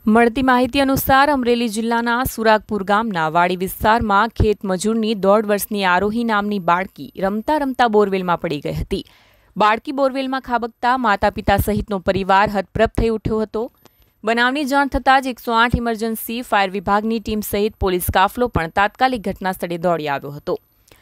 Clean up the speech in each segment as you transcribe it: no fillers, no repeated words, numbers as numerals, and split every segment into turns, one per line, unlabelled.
મળતી માહિતી અનુસાર અમરેલી જિલ્લાના સુરાગપુર ગામના વાડી વિસ્તારમાં ખેત મજૂરની 1.5 વર્ષની આરોહી નામની બાળકી રમતા રમતા બોરવેલમાં પડી ગઈ હતી। બાળકી બોરવેલમાં ખાબકતા માતા પિતા સહિતનો પરિવાર હતપ્રભ થઈ ઉઠ્યો હતો। બનાવની જાણ થતાં જ 108 ઇમરજન્સી ફાયર વિભાગની ટીમ સહિત પોલીસ કાફલો પણ તાત્કાલિક ઘટના સ્થળે દોડી આવ્યો હતો।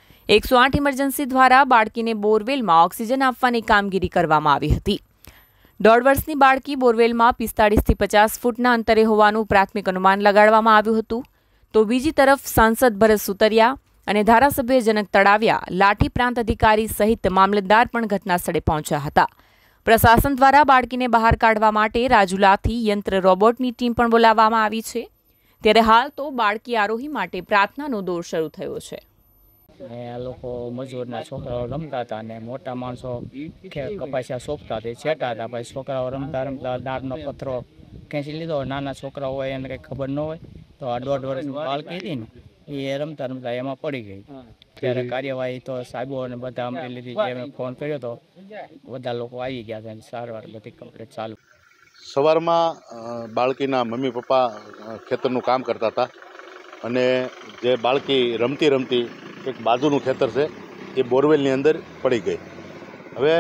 108 ઇમરજન્સી દ્વારા બાળકીને બોરવેલમાં ઓક્સિજન આપવાની કામગીરી કરવામાં આવી હતી। 1.5 વર્ષની બાળકી બોરવેલમાં 45 થી 50 ફૂટના અંતરે હોવાનું પ્રાથમિક અનુમાન લગાડવામાં આવ્યું હતું। તો બીજી તરફ સાંસદ ભરત સુતરિયા અને ધારાસભ્ય જનક તળાવિયા, લાઠી પ્રાંત અધિકારી સહિત મામલતદાર પણ ઘટના સ્થળે પહોંચ્યા હતા। પ્રશાસન દ્વારા બાળકીને બહાર કાઢવા માટે રાજુલાથી યંત્ર રોબોટની ટીમ પણ બોલાવવામાં આવી છે। ત્યારે હાલ તો બાળકી આરોહી માટે પ્રાર્થનાનો દોર શરૂ થયો છે।
આ લોકો મજૂરના છોકરાઓ રમતા હતા અને મોટા માણસો કપાસિયા સોંપતા તે છેટા હતા। પછી છોકરાઓ રમતા રમતા દાળનો પથરો ખેંચી લીધો। નાના છોકરાઓ હોય એને કંઈ ખબર ન હોય તો આ 1.5 વર્ષની બાળકી હતી ને એ રમતા રમતા એમાં પડી ગઈ। ત્યારે કાર્યવાહી તો સાહેબો અને બધા અમરેલીથી જે મેં ફોન કર્યો તો બધા લોકો આવી ગયા છે અને સારવાર બધી કમ્પ્લીટ ચાલુ।
સવારમાં બાળકીના મમ્મી પપ્પા ખેતરનું કામ કરતા હતા અને જે બાળકી રમતી રમતી એક બાજુનું ખેતર છે એ બોરવેલની અંદર પડી ગઈ। હવે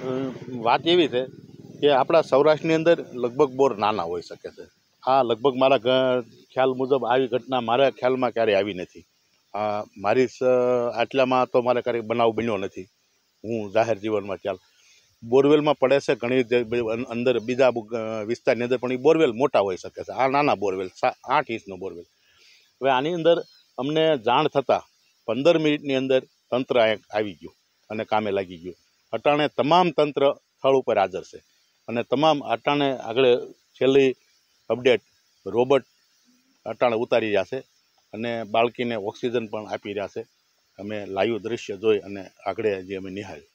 વાત એવી છે કે આપણા સૌરાષ્ટ્રની અંદર લગભગ બોર નાના હોઈ શકે છે। આ લગભગ મારા ખ્યાલ મુજબ આવી ઘટના મારા ખ્યાલમાં ક્યારેય આવી નથી। મારી આટલામાં તો મારે ક્યારેય બનાવ બન્યો નથી। હું જાહેર જીવનમાં ખ્યાલ બોરવેલમાં પડે છે ઘણી અંદર બીજા વિસ્તારની અંદર પણ એ બોરવેલ મોટા હોઈ શકે છે। આ નાના બોરવેલ 8 ઇંચનો બોરવેલ। હવે આની અંદર અમને જાણ થતાં 15 મિનિટની અંદર તંત્ર આવી ગયું અને કામે લાગી ગયું। અટાણે તમામ તંત્ર સ્થળ ઉપર હાજર છે અને તમામ અટાણે આગળ છેલ્લી અપડેટ રોબોટ અટાણે ઉતારી રહ્યા છે અને બાળકીને ઓક્સિજન પણ આપી રહ્યા છે। અમે લાઈવ દ્રશ્ય જોઈ અને આગળ જે અમે નિહાળ